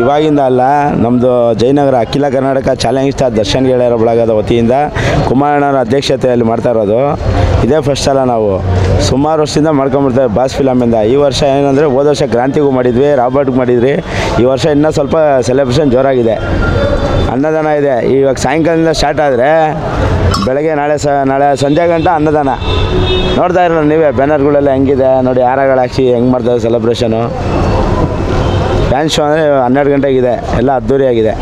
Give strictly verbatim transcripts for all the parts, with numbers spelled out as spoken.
ಇವಾಗಿಂದ ಅಲ್ಲ, ನಮ್ಮದು ಜಯನಗರ ಅಖಿಲ ಕರ್ನಾಟಕ ಚಾಲೆಂಜ್ ಸ್ಟಾರ್ ದರ್ಶನ್ ಗೆಳೆಯರ ಬಳಗದ ವತಿಯಿಂದ ಕುಮಾರಣ್ಣನ ಅಧ್ಯಕ್ಷತೆಯಲ್ಲಿ ಮಾಡ್ತಾ ಇರೋದು. ಇದೇ ಫಸ್ಟ್ ಸಲ ನಾವು ಸುಮಾರು ವರ್ಷದಿಂದ ಮಾಡ್ಕೊಂಬಿಡ್ತೇವೆ ಬಾಸ್ ಫಿಲಮಿಂದ. ಈ ವರ್ಷ ಏನಂದರೆ ಹೋದ ವರ್ಷ ಕ್ರಾಂತಿಗೂ ಮಾಡಿದ್ವಿ, ರಾಬರ್ಟ್ಗೆ ಮಾಡಿದ್ವಿ. ಈ ವರ್ಷ ಇನ್ನೂ ಸ್ವಲ್ಪ ಸೆಲೆಬ್ರೇಷನ್ ಜೋರಾಗಿದೆ. ಅನ್ನದಾನ ಇದೆ. ಇವಾಗ ಸಾಯಂಕಾಲದಿಂದ ಸ್ಟಾರ್ಟ್ ಆದರೆ ಬೆಳಗ್ಗೆ ನಾಳೆ ಸ ನಾಳೆ ಸಂಜೆ ಗಂಟ ಅನ್ನದಾನ. ನೋಡ್ತಾ ಇರಲ್ಲ ನೀವೇ ಬ್ಯಾನರ್ಗಳೆಲ್ಲ ಹೆಂಗಿದೆ ನೋಡಿ, ಹಾರಗಳು ಹಾಕಿ ಹೆಂಗೆ ಮಾಡ್ತಾರೆ ಸೆಲೆಬ್ರೇಷನು. ಡ್ಯಾನ್ಸ್ ಶೋ ಅಂದರೆ ಹನ್ನೆರಡು ಗಂಟೆಗಿದೆ, ಎಲ್ಲ ಅದ್ದೂರಿಯಾಗಿದೆ.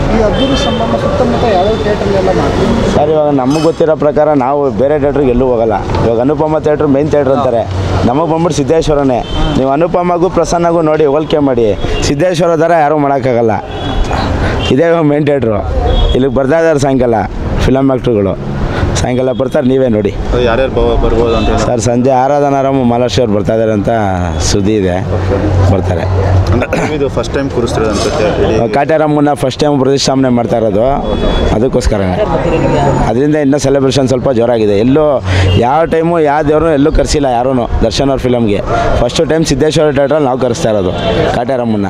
ಸರ್ ಇವಾಗ ನಮಗೆ ಗೊತ್ತಿರೋ ಪ್ರಕಾರ ನಾವು ಬೇರೆ ಥಿಯೇಟ್ರಿಗೆ ಎಲ್ಲೂ ಹೋಗಲ್ಲ. ಇವಾಗ ಅನುಪಮ ಥಿಯೇಟ್ರ್ ಮೇನ್ ಥಿಯೇಟ್ರ್ ಅಂತಾರೆ, ನಮಗೆ ಬಂದ್ಬಿಟ್ಟು ಸಿದ್ದೇಶ್ವರನೇ. ನೀವು ಅನುಪಮಗೂ ಪ್ರಸನ್ನಗೂ ನೋಡಿ ಹೋಲಿಕೆ ಮಾಡಿ, ಸಿದ್ದೇಶ್ವರ ಥರ ಯಾರೂ ಮಾಡೋಕ್ಕಾಗಲ್ಲ. ಇದೇ ಮೇನ್ ಥಿಯೇಟ್ರು. ಇಲ್ಲಿಗೆ ಬರ್ತಾ ಇದ್ದಾರೆ ಸಾಯಂಕಾಲ ಫಿಲಮ್ ಆ್ಯಕ್ಟ್ರುಗಳು. ಸಾಯಂಕಾಲ ಬರ್ತಾರೆ, ನೀವೇ ನೋಡಿ. ಯಾರ್ಯಾರು ಬರ್ಬೋದು ಅಂತ ಸರ್ ಸಂಜೆ ಆರಾಧನಾರಾಮ ಮಾಲಾಶ್ರೀ ಅವ್ರು ಬರ್ತಾ ಇದ್ದಾರೆ ಅಂತ ಸುದ್ದಿ ಇದೆ, ಬರ್ತಾರೆ. ಇದು ಫಸ್ಟ್ ಟೈಮ್ ಕೂರಿಸ್ತಿರೋದು ಅನ್ಸುತ್ತೆ. ಕಾಟ್ಯಾರಮ್ಮನ ಫಸ್ಟ್ ಟೈಮ್ ಪ್ರತಿಷ್ಠಾಪನೆ ಮಾಡ್ತಾ ಇರೋದು, ಅದಕ್ಕೋಸ್ಕರನೇ. ಅದರಿಂದ ಇನ್ನೂ ಸೆಲೆಬ್ರೇಷನ್ ಸ್ವಲ್ಪ ಜೋರಾಗಿದೆ. ಎಲ್ಲೂ ಯಾವ ಟೈಮು ಯಾವ ದೇವರು ಎಲ್ಲೂ ಕರೆಸಿಲ್ಲ ಯಾರೂ ದರ್ಶನ್ ಅವ್ರ ಫಿಲಮ್ಗೆ. ಫಸ್ಟು ಟೈಮ್ ಸಿದ್ದೇಶ್ವರ ಥಿಯೇಟ್ರಲ್ಲಿ ನಾವು ಕರೆಸ್ತಾ ಇರೋದು ಕಾಟ್ಯಾರಮ್ಮನ.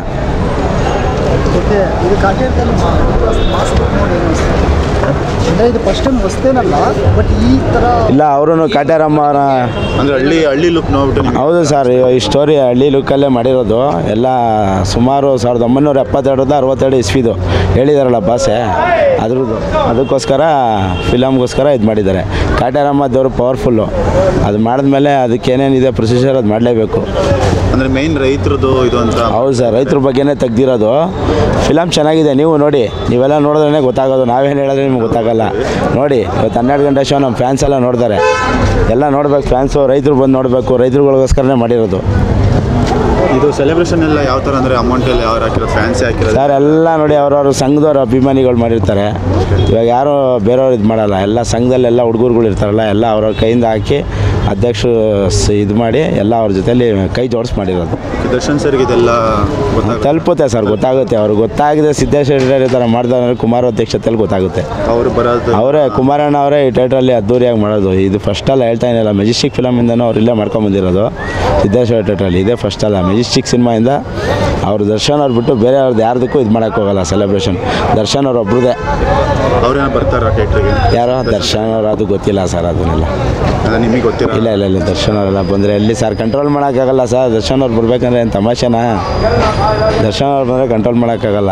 ಇದು ಫಸ್ಟ್ ಟೈಮ್ ಹೊಸ್ತೇನಲ್ಲ, ಬಟ್ ಈ ಥರ ಇಲ್ಲ ಅವರು ಕಾಟ್ಯಾರಮ್ಮ ಅವರ ಅಂದರೆ ಹಳ್ಳಿ ಹಳ್ಳಿ ಲುಕ್ ನೋಡ್ಬಿಟ್ಟು. ಹೌದು ಸರ್, ಈ ಸ್ಟೋರಿ ಹಳ್ಳಿ ಲುಕ್ಕಲ್ಲೇ ಮಾಡಿರೋದು. ಎಲ್ಲ ಸುಮಾರು ಸಾವಿರದ ಒಂಬೈನೂರ ಎಪ್ಪತ್ತೆರಡರಿಂದ ಅರವತ್ತೆರಡು ಇಸ್ವಿದು ಹೇಳಿದಾರಲ್ಲ ಭಾಷೆ, ಅದ್ರದ್ದು. ಅದಕ್ಕೋಸ್ಕರ ಫಿಲಮ್ಗೋಸ್ಕರ ಇದು ಮಾಡಿದ್ದಾರೆ. ಕಾಟ್ಯಾರಮ್ಮ ದೇವರು ಪವರ್ಫುಲ್ಲು. ಅದು ಮಾಡಿದ್ಮೇಲೆ ಅದಕ್ಕೆ ಏನೇನಿದೆ ಪ್ರೊಸೀಜರ್ ಅದು ಮಾಡಲೇಬೇಕು. ಅಂದರೆ ಮೇಯ್ನ್ ರೈತರದ್ದು ಇದು ಅಂತ. ಹೌದು ಸರ್, ರೈತರ ಬಗ್ಗೆನೇ ತೆಗ್ದಿರೋದು. ಫಿಲಮ್ ಚೆನ್ನಾಗಿದೆ, ನೀವು ನೋಡಿ. ನೀವೆಲ್ಲ ನೋಡಿದ್ರೇ ಗೊತ್ತಾಗೋದು, ನಾವೇನು ಹೇಳಿದ್ರೆ ನಿಮ್ಗೆ ಗೊತ್ತಾಗಲ್ಲ. ನೋಡಿ ಇವತ್ತು ಹನ್ನೆರಡು ಗಂಟೆ ಶೋ ನಮ್ಮ ಫ್ಯಾನ್ಸ್ ಎಲ್ಲ ನೋಡ್ತಾರೆ. ಎಲ್ಲ ನೋಡ್ಬೇಕು ಫ್ಯಾನ್ಸು, ರೈತರು ಬಂದು ನೋಡಬೇಕು. ರೈತರುಗಳಿಗೋಸ್ಕರನೇ ಮಾಡಿರೋದು. ಇದು ಸೆಲೆಬ್ರೇಷನ್ ಎಲ್ಲ ಯಾವ ಥರ ಅಂದರೆ ಅಮೌಂಟ್ ಎಲ್ಲ ಯಾವ ಹಾಕಿರೋ ಫ್ಯಾನ್ಸಿ ಹಾಕಿರೋದು ಸರ್ ಎಲ್ಲ ನೋಡಿ, ಅವ್ರವ್ರ ಸಂಘದವ್ರ ಅಭಿಮಾನಿಗಳು ಮಾಡಿರ್ತಾರೆ. ಇವಾಗ ಯಾರು ಬೇರೆಯವ್ರು ಇದು ಮಾಡಲ್ಲ. ಎಲ್ಲ ಸಂಘದಲ್ಲೆಲ್ಲ ಹುಡುಗರುಗಳು ಇರ್ತಾರಲ್ಲ, ಎಲ್ಲ ಅವ್ರವ್ರ ಕೈಯಿಂದ ಹಾಕಿ ಅಧ್ಯಕ್ಷರು ಇದು ಮಾಡಿ ಎಲ್ಲ ಅವ್ರ ಜೊತೆಲಿ ಕೈ ಜೋಡಿಸಿ ಮಾಡಿರೋದು. ದರ್ಶನ್ ಸರ್ಗೆ ಇದೆಲ್ಲ ತಲುಪುತ್ತೆ ಸರ್, ಗೊತ್ತಾಗುತ್ತೆ. ಅವ್ರಿಗೆ ಗೊತ್ತಾಗಿದೆ ಸಿದ್ದೇಶ್ವರ ಈ ಥರ ಮಾಡಿದ್ರೆ ಕುಮಾರ ಅಧ್ಯಕ್ಷತೆಯಲ್ಲಿ ಗೊತ್ತಾಗುತ್ತೆ. ಅವರು ಬರೋದು ಅವರೇ ಕುಮಾರಣ್ಣ ಅವರೇ ಈ ಥಿಯೇಟ್ರಲ್ಲಿ ಅದ್ದೂರಿಯಾಗಿ ಮಾಡೋದು. ಇದು ಫಸ್ಟ್ ಅಲ್ಲ, ಹೇಳ್ತಾ ಏನಿಲ್ಲ. ಮೆಜೆಸ್ಟಿಕ್ ಫಿಲಮಿಂದನೂ ಅವ್ರು ಇಲ್ಲೇ ಮಾಡ್ಕೊಂಬಂದಿರೋದು ಸಿದ್ದೇಶ್ವರ ಥಿಯೇಟ್ರಲ್ಲಿ. ಇದೇ ಫಸ್ಟ್ ಅಲ್ಲ, ಮೆಜೆಸ್ಟಿಕ್ ಸಿನಿಮಾಯಿಂದ ಅವರು ದರ್ಶನ್ ಅವ್ರು ಬಿಟ್ಟು ಬೇರೆ ಅವ್ರದ್ದು ಯಾರ್ದಕ್ಕೂ ಇದು ಮಾಡೋಕ್ಕೋಗಲ್ಲ ಸೆಲೆಬ್ರೇಷನ್. ದರ್ಶನ್ ಅವ್ರು ಒಬ್ರದೇ. ಅವ್ರೇನೋ ಬರ್ತಾರ ಥಿಯೇಟ್ರಿಗೆ? ಯಾರೋ ದರ್ಶನ್ ಅವರು, ಅದು ಗೊತ್ತಿಲ್ಲ ಸರ್, ಅದನ್ನೆಲ್ಲ ನಿಮಗೆ ಗೊತ್ತಿಲ್ಲ. ಇಲ್ಲ ಇಲ್ಲ ಇಲ್ಲ ದರ್ಶನ್ ಅವರೆಲ್ಲ ಬಂದರೆ ಎಲ್ಲಿ ಸರ್ ಕಂಟ್ರೋಲ್ ಮಾಡೋಕ್ಕಾಗಲ್ಲ ಸರ್. ದರ್ಶನ್ ಅವ್ರು ಬರ್ಬೇಕಂದ್ರೆ ಏನು ತಮಾಷೆನಾ? ದರ್ಶನ್ ಅವ್ರು ಬಂದರೆ ಕಂಟ್ರೋಲ್ ಮಾಡೋಕ್ಕಾಗಲ್ಲ.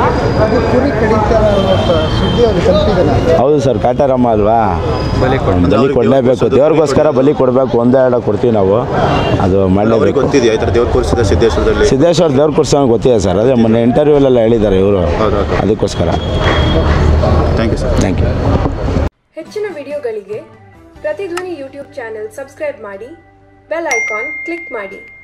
ಹೌದು ಸರ್, ಕಾಟ್ಯಾರಮ್ಮ ಅಲ್ವಾ, ಬಲಿ ಕೊಡಲೇಬೇಕು. ದೇವ್ರಿಗೋಸ್ಕರ ಬಲಿ ಕೊಡಬೇಕು. ಒಂದೇ ಎರಡು ಕೊಡ್ತೀವಿ ನಾವು, ಅದು ಮಾಡಲೇಬೇಕು. ಗೊತ್ತಿದೆಯಾ ಈ ಥರ ದೇವ್ರು ಕೂರಿಸಿದ ಸಿದ್ದೇಶ್ವರದಲ್ಲಿ? ಸಿದ್ದೇಶ್ವರ ದೇವ್ರು ಕೂರಿಸೋ ಗೊತ್ತಿದೆ ಸರ್, ಅದೇ ಮೊನ್ನೆ ಇಂಟರ್ವ್ಯೂಲೆಲ್ಲ ಹೇಳಿದ್ದಾರೆ ಇವರು, ಅದಕ್ಕೋಸ್ಕರ. Thank you sir. Thank you. ಹೆಚ್ಚಿನ ವಿಡಿಯೋಗಳಿಗೆ ಪ್ರತಿಧ್ವನಿ ಯೂಟ್ಯೂಬ್ ಚಾನೆಲ್ ಸಬ್ಸ್ಕ್ರೈಬ್ ಮಾಡಿ, ಬೆಲ್ ಐಕಾನ್ ಕ್ಲಿಕ್ ಮಾಡಿ.